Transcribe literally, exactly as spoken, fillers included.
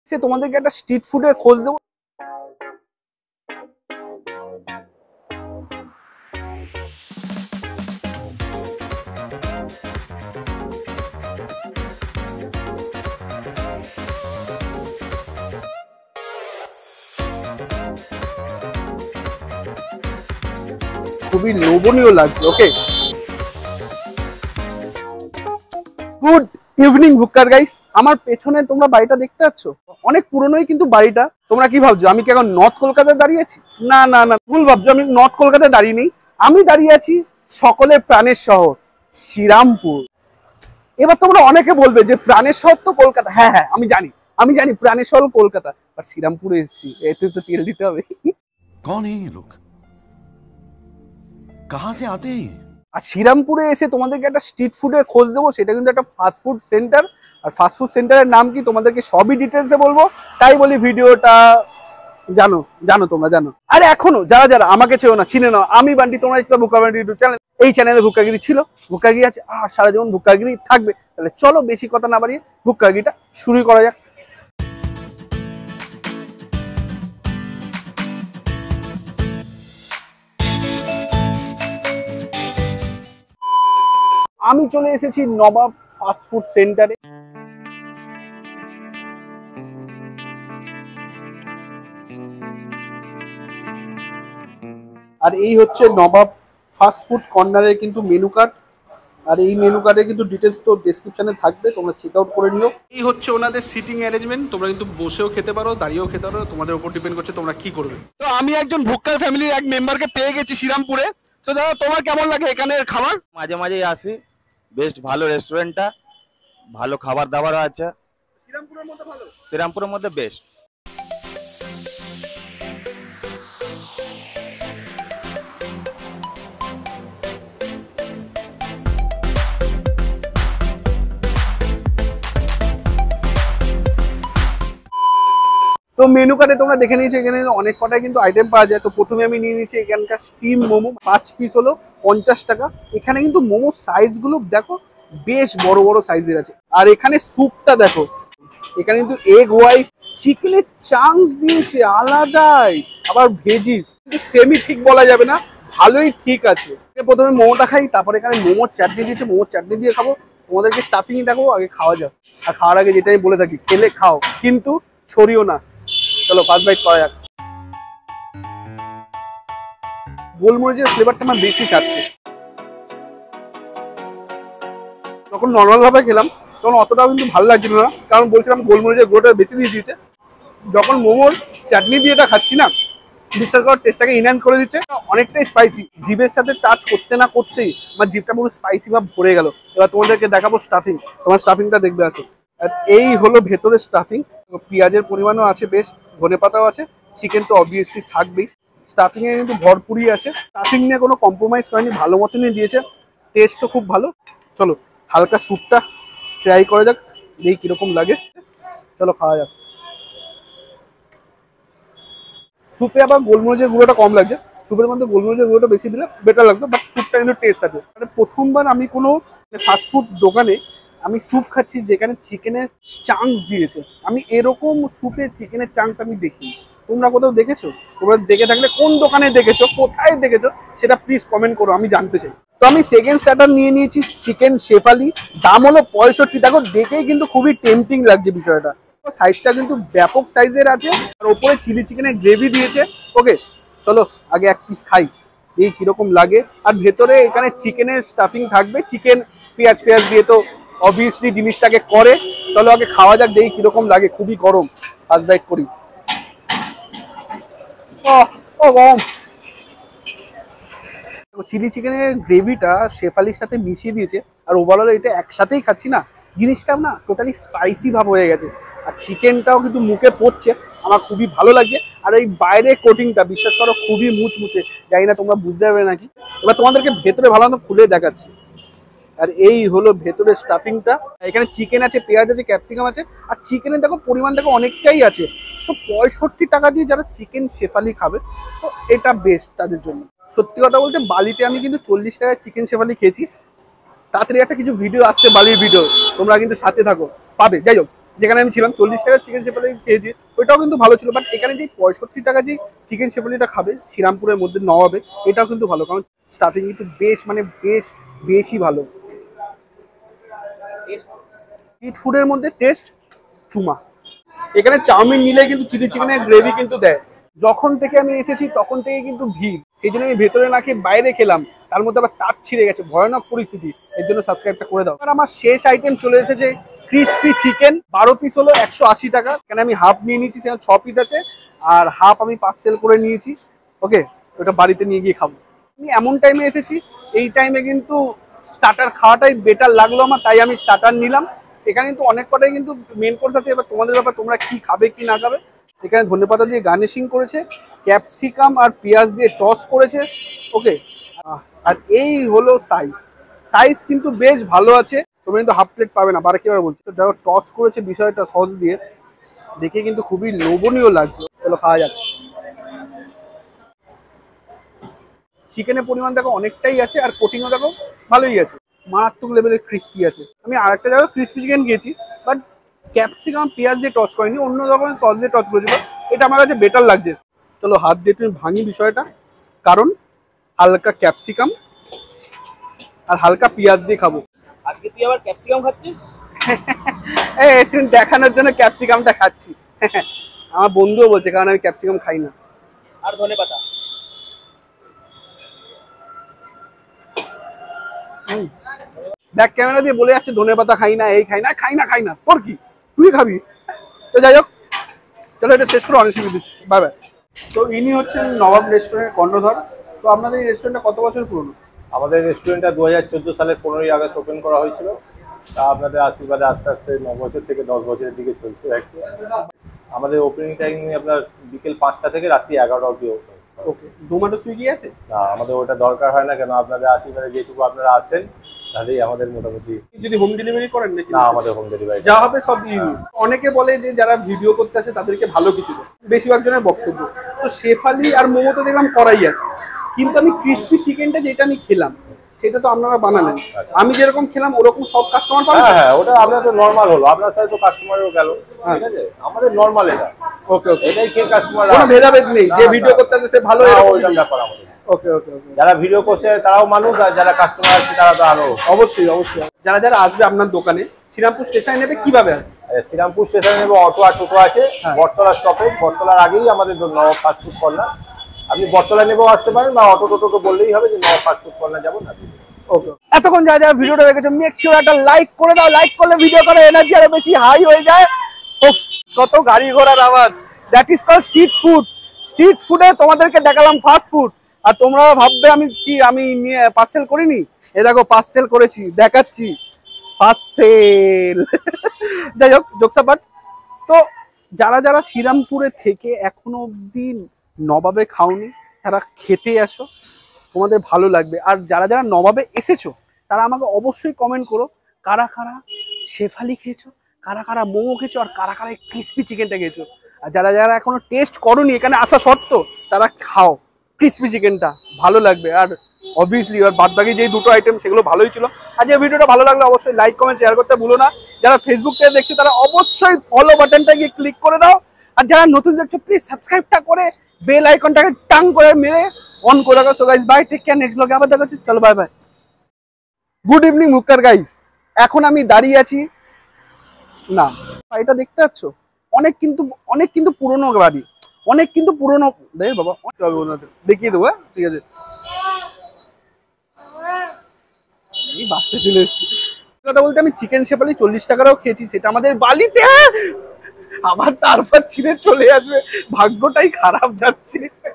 সে তোমাদেরকে একটা স্ট্রিট ফুডের খোঁজ দেবো। খুবই লোভনীয় লাগছে। ওকে, গুড ইভিনিং ভুক্কার গাইস। আমার পেছনে তোমরা বাড়িটা দেখতে পাচ্ছ, অনেক পুরনোই কিন্তু বাড়িটা। তোমরা কি ভাবছো আমি কি এখন নর্থ কলকাতায় দাঁড়িয়ে আছি? না না না, ভুল ভাবছো। আমি নর্থ কলকাতায় দাঁড়িয়ে নেই, আমি দাঁড়িয়ে আছি সকলের প্রাণের শহর শ্রীরামপুর। এবার তোমরা অনেকে বলবে যে প্রাণের শহর তো কলকাতা। হ্যাঁ হ্যাঁ আমি জানি, আমি জানি প্রাণের শহর কলকাতা, বাট শ্রীরামপুরে এসেছি, এতে তো তেল দিতে হবে। कौन है ये लोग, कहां से आते हैं? আর শ্রীরামপুরে এসে তোমাদেরকে একটা স্ট্রিট ফুডের খোঁজ দেবো। সেটা কিন্তু একটা ফাস্টফুড সেন্টার। আর ফাস্টফুড সেন্টারের নাম কি তোমাদেরকে সবই ডিটেলসে বলবো, তাই বলি ভিডিওটা জানো জানো তোমরা জানো। আর এখনো যারা যারা আমাকে চেও না, চিনে নাও, আমি বান্টি, তোমরা ভুক্কা বান্টি ইউটিউব চ্যানেল। এই চ্যানেলে ভুক্কাগিরি ছিল, ভুক্কাগিরি আছে, আর সারা জীবন ভুক্কাগিরি থাকবে। তাহলে চলো বেশি কথা না বাড়িয়ে ভুক্কাগিরিটা শুরু করা যাক। আমি চলে এসেছি নবাব ফাস্টফুড সেন্টারে। আর এই হচ্ছে নবাব ফাস্টফুড কর্নারের কিন্তু মেনু কার্ড। আর এই মেনু কার্ডে কিন্তু ডিটেলস তো ডেসক্রিপশনে থাকবে, তোমরা চেক আউট করে নিও। এই হচ্ছে ওনাদের সিটিং অ্যারেঞ্জমেন্ট। তোমরা কিন্তু বসেও খেতে পারো, দাঁড়িয়েও খেতে পারো, তোমাদের উপর ডিপেন্ড করছে তোমরা কি করবে। তো আমি একজন ভুক্কার ফ্যামিলির এক মেম্বারকে পেয়ে গেছি শ্রীরামপুরে। তো দাদা তোমার কেমন লাগে এখানের খাবার? মাঝে মাঝেই আসি, বেস্ট ভালো রেস্টুরেন্টটা, ভালো খাবার দাবার আছে। শ্রীরামপুরের মধ্যে ভালো? শ্রীরামপুরের মধ্যে বেস্ট। তো মেনু কার্ডে তোমরা দেখে নিয়েছো এখানে অনেক কটাই কিন্তু আইটেম পাওয়া যায়। তো প্রথমে আমি নিয়ে নিয়েছি এখানকার স্টিম মোমো, পাঁচ পিস হলো পঞ্চাশ টাকা। এখানে কিন্তু মোমোর সাইজ গুলো দেখো বেশ বড় বড় সাইজের আছে। আর এখানে স্যুপটা দেখো, এখানে কিন্তু এগ হোয়াইট, চিকেনের চাংস দিয়েছে আলাদাই, আবার ভেজিস কিন্তু সেমি ঠিক বলা যাবে না, ভালোই ঠিক আছে। প্রথমে মোমোটা খাই, তারপরে এখানে মোমোর চাটনি দিয়েছে, মোমোর চাটনি দিয়ে খাবো। তোমাদেরকে স্টাফিং দেখাবো, আগে খাওয়া যাক। আর খাওয়ার আগে যেটাই বলে থাকি, খেলে খাও কিন্তু ছড়িও না। চলো ফার্স্ট বাইট করা যাক। গোলমরিচের ফ্লেভারটা আমার বেশি চাচ্ছে। যখন নর্মাল ভাবে খেলাম তখন অতটাও কিন্তু ভালো লাগছিল না, কারণ বলছিলাম গোলমরিচের গুঁড়োটা বেঁচে দিয়ে দিয়েছে। যখন মোমোর চাটনি দিয়ে এটা খাচ্ছি না, বিশ্বাস করার টেস্টটাকে ইনহ্যান্স করে দিচ্ছে। অনেকটাই স্পাইসি, জিভের সাথে টাচ করতে না করতেই আমার জিভটা পুরো স্পাইসি ভাব ভরে গেল। এবার তোমাদেরকে দেখাবো স্টাফিং, তোমার স্টাফিংটা দেখবে আসো। আর এই হলো ভেতরের স্টাফিং। পেঁয়াজের পরিমাণও আছে বেশ, ধনেপাতাও আছে, চিকেন তো অবভিয়াসলি থাকবেই। স্টাফিং এ কিন্তু ভরপুরই আছে, স্টাফিং নিয়ে কোনো কম্প্রোমাইজ করেনি, ভালো মতনই দিয়েছে, টেস্টও খুব ভালো। চলো হালকা স্যুপটা ট্রাই করা যাক, দেখি কিরকম লাগে। চলো খাওয়া যাক। স্যুপে আবার গোলমরিচের গুঁড়োটা কম লাগছে, স্যুপের মধ্যে গোলমরিচের গুঁড়োটা বেশি দিলে বেটার লাগতো, বাট স্যুপটা কিন্তু টেস্ট আছে। মানে প্রথমবার আমি কোনো ফাস্টফুড দোকানে আমি স্যুপ খাচ্ছি যেখানে চিকেনের চাংস দিয়েছে। আমি এরকম স্যুপে চিকেনের চাংস আমি দেখি, তোমরা কোথাও দেখেছো? তোমরা দেখে থাকলে কোন দোকানে দেখেছো, কোথায় দেখেছো সেটা প্লিজ কমেন্ট করো, আমি জানতে চাই। তো আমি সেকেন্ড স্টার্টার নিয়ে নিয়েছি চিকেন শেফালি, দাম হলো পঁয়ষট্টি। দেখো দেখেই কিন্তু খুবই টেম্পটিং লাগছে বিষয়টা। সাইজটা কিন্তু ব্যাপক সাইজের আছে, আর ওপরে চিলি চিকেনের গ্রেভি দিয়েছে। ওকে চলো আগে এক পিস খাই, এই কিরকম লাগে। আর ভেতরে এখানে চিকেনের স্টাফিং থাকবে, চিকেন পেঁয়াজ পেঁয়াজ দিয়ে তো অবভিয়াসলি জিনিসটাকে করে। চলো আগে খাওয়া যাক, দেখি কিরকম লাগে। খুবই গরম, ফার্স্ট বাইট করি। ও গরম। চিলি চিকেনের গ্রেভিটা শেফালির সাথে মিশিয়ে দিয়েছে, আর ওভারঅল এটা একসাথেই খাচ্ছি না, জিনিসটা না টোটালি স্পাইসি ভাব হয়ে গেছে। আর চিকেনটাও কিন্তু মুখে পড়ছে, আমার খুবই ভালো লাগছে। আর এই বাইরের কোটিংটা বিশ্বাস করো খুবই মুচমুচে, জানি না তোমরা বুঝতে পারবে নাকি। এবার তোমাদেরকে ভেতরে ভালো মতো খুলে দেখাচ্ছি। আর এই হলো ভেতরের স্টাফিংটা। এখানে চিকেন আছে, পেঁয়াজ আছে, ক্যাপসিকাম আছে, আর চিকেনের দেখো পরিমাণ দেখো অনেকটাই আছে। তো পঁয়ষট্টি টাকা দিয়ে যারা চিকেন শেফালি খাবে তো এটা বেস্ট তাদের জন্য। সত্যি কথা বলতে বালিতে আমি কিন্তু চল্লিশ টাকায় চিকেন শেফালি খেয়েছি। তাড়াতাড়ি একটা কিছু ভিডিও আসছে বালির ভিডিও, তোমরা কিন্তু সাথে থাকো, পাবে। যাই হোক যেখানে আমি ছিলাম চল্লিশ টাকার চিকেন শেফালি খেয়েছি, ওইটাও কিন্তু ভালো ছিল। বাট এখানে যে পঁয়ষট্টি টাকা যে চিকেন শেফালিটা খাবে শ্রীরামপুরের মধ্যে নবাবে, এটাও কিন্তু ভালো, কারণ স্টাফিং কিন্তু বেশ মানে বেশ বেশি ভালো। স্ট্রিট ফুডের মধ্যে টেস্ট চুমা। এখানে চাউমিন নিলে কিন্তু চিলি চিকেনের গ্রেভি কিন্তু দেয়। যখন থেকে আমি এসেছি তখন থেকে কিন্তু ভিড়, সেই জন্য আমি ভেতরে না খেয়ে বাইরে খেলাম, তার মধ্যে আবার তাপ ছিঁড়ে গেছে, ভয়ানক পরিস্থিতি। এর জন্য সাবস্ক্রাইবটা করে দাও। আর আমার শেষ আইটেম চলে এসেছে ক্রিসপি চিকেন, বারো পিস হলো একশো আশি টাকা। এখানে আমি হাফ নিয়ে নিয়েছি, সেখানে ছ পিস আছে, আর হাফ আমি পার্সেল করে নিয়েছি। ওকে, ওটা বাড়িতে নিয়ে গিয়ে খাবো। আমি এমন টাইমে এসেছি, এই টাইমে কিন্তু স্টার্টার খাওয়াটাই বেটার লাগলো আমার, তাই আমি স্টার্টার নিলাম। এখানে কিন্তু অনেক কটাই কিন্তু মেন কোর্স আছে, এবার তোমাদের ব্যাপার তোমরা কি খাবে কি না খাবে। এখানে ধনেপাতা দিয়ে গার্নিশিং করেছে, ক্যাপসিকাম আর পেঁয়াজ দিয়ে টস করেছে। ওকে, আর এই হলো সাইজ, সাইজ কিন্তু বেশ ভালো আছে। তুমি কিন্তু হাফ প্লেট পাবে না, বারে কেবার বলছি। তো দেখো টস করেছে বিষয়টা সস দিয়ে, দেখে কিন্তু খুবই লোভনীয় লাগছে। চলো খাওয়া যাক। চিকেনের পরিমাণ দেখো অনেকটাই আছে, আর কোটিংও দেখো ভালোই আছে, মারাত্মক লেভেলের ক্রিস্পি আছে। আমি আর একটা জায়গায় ক্রিস্পি চিকেন খেয়েছি, বাট ক্যাপসিকাম পেঁয়াজ দিয়ে টচ করেনি, অন্য রকমের সস দিয়ে টচ করেছিল, এটা আমার কাছে বেটার লাগছে। চলো হাত দিয়ে তুমি ভাঙি বিষয়টা, কারণ হালকা ক্যাপসিকাম আর হালকা পেঁয়াজ দিয়ে খাবো। আজকে তুই আবার ক্যাপসিকাম খাচ্ছিস? এই একটু দেখানোর জন্য ক্যাপসিকামটা খাচ্ছি। আমার বন্ধুও বলছে, কারণ আমি ক্যাপসিকাম খাই না। আর ধনেপাতা। ব্যাক ক্যামেরা দিয়ে বলে যাচ্ছে ধনেপাতা খাই না, এই খাই না, খাই না খাই না, তোর কি, তুই খাবি। তো যাই হোক, চলো এটা শেষ করে অনেক সুবিধা দিচ্ছি। Bye bye. তো ইনি হচ্ছেন নবাব রেস্টুরেন্টের কর্ণধর। তো আপনাদের এই রেস্টুরেন্টটা কত বছর পুরনো? আমাদের রেস্টুরেন্টটা দু হাজার চোদ্দো সালের পনেরোই আগস্ট ওপেন করা হয়েছিল। তা আপনাদের আশীর্বাদে আস্তে আস্তে ন বছর থেকে দশ বছরের দিকে চলছে আর কি। আমাদের ওপেনিং টাইম আপনার বিকেল পাঁচটা থেকে রাত্রি এগারোটা অবধি ওপেন। ওকে, জোম্যাটো সুইগি আছে? না, আমাদের ওটা দরকার হয় না, কেন আপনাদের আশীর্বাদে যেটুকু আপনারা আসেন তাহলেই আমাদের মোটামুটি। যদি হোম ডেলিভারি করেন নাকি? না, আমাদের হোম ডেলিভারি যা হবে সব ইউনিট। অনেকে বলে যে যারা ভিডিও করতে আসে তাদেরকে ভালো কিছু দেয়, বেশিরভাগ জনের বক্তব্য। তো শেফালি আর মোমো তো দেখলাম করাই আছে, কিন্তু আমি ক্রিসপি চিকেনটা যেটা আমি খেলাম সেটা তো আপনারা বানালেন, আমি যেরকম খেলাম ওরকম সব কাস্টমার পাবে? হ্যাঁ হ্যাঁ, ওটা আপনাদের নর্মাল হলো, আপনার সাথে তো কাস্টমারও গেল, ঠিক আছে? আমাদের নর্মাল এটা। ওকে ওকে, এটাই খেয়ে কাস্টমার, কোনো ভেদাভেদ নেই, যে ভিডিও করতে আসে সে ভালো, ওইটা ব্যাপার আমাদের। ওকে ওকে ওকে, যারা ভিডিও করছে তারাও মানুষ, আর যারা কাস্টমার আছে তারা তো আরো। অবশ্যই অবশ্যই। যারা যারা আসবে আপনার দোকানে, শ্রীরামপুর স্টেশনে নেবে কিভাবে? শ্রীরামপুর স্টেশনে নেবে অটো আর টোটো আছে, বটতলা স্টপেজ, বটতলার আগেই আমাদের নবাব ফাস্টফুড কর্নার। আপনি বটতলা নেবেও আসতে পারেন, বা অটো টোটো বললেই হবে যে নবাব ফাস্টফুড কর্নার যাবো না। ওকে, এতক্ষণ যারা যারা ভিডিওটা দেখেছো মেক শিওর একটা লাইক করে দাও। লাইক করলে ভিডিও করে এনার্জি আরো বেশি হাই হয়ে যায়। উফ, কত গাড়ি ঘোড়ার আওয়াজ। That is call street food. Street ফুডে তোমাদেরকে দেখালাম ফাস্ট ফুড, আর তোমরা ভাববে আমি কি আমি নিয়ে পার্সেল করিনি। এ দেখো পার্সেল করেছি, দেখাচ্ছি পার্সেল। যাই হোক, জোকসাপাট। তো যারা যারা শ্রীরামপুরে থেকে এখনো অব্দি নবাবে খাওনি, তারা খেতে আসো, তোমাদের ভালো লাগবে। আর যারা যারা নবাবে এসেছো তারা আমাকে অবশ্যই কমেন্ট করো, কারা কারা শেফালি খেয়েছো, কারা কারা মোমো খেয়েছো, আর কারা কারা ক্রিসপি চিকেনটা খেয়েছো। আর যারা যারা এখনো টেস্ট করোনি, এখানে আসা সত্ত্বেও তারা খাও ক্রিসপি চিকেনটা, ভালো লাগবে। আর অবভিয়াসলি আর বাদ বাকি যে দুটো আইটেম সেগুলো ভালোই ছিল। আর যে ভিডিওটা ভালো লাগলে অবশ্যই লাইক কমেন্ট শেয়ার করতে ভুলো না। যারা ফেসবুক থেকে দেখছো তারা অবশ্যই ফলো বাটনটা গিয়ে ক্লিক করে দাও। আর যারা নতুন দেখছো প্লিজ সাবস্ক্রাইবটা করে বেল আইকনটাকে টাং করে মেরে অন করে রাখো। So guys bye, take care, next ব্লগে আবার দেখা হচ্ছে। চলো বাই বাই। গুড ইভিনিং মুক্কার গাইস। এখন আমি দাঁড়িয়ে আছি, না এটা দেখতে পাচ্ছ, অনেক কিন্তু অনেক কিন্তু পুরনো বাড়ি, অনেক কিন্তু পুরনো। দেখ বাবা, দেখিয়ে দেবো, ঠিক আছে? এই বাচ্চা চলে এসছে। কথা বলতে আমি চিকেন শেফালি চল্লিশ টাকারও খেয়েছি, সেটা আমাদের বালিতে। আবার তারপর ছিঁড়ে চলে আসবে, ভাগ্যটাই খারাপ যাচ্ছে।